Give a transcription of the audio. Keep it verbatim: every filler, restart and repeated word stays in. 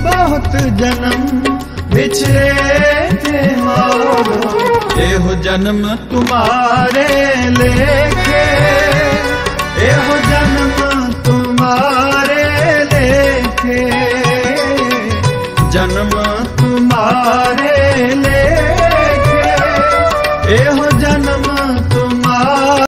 बहुत जन्म बिछड़े थे हो, एहो जन्म तुम्हारे लेखे, एहो जन्म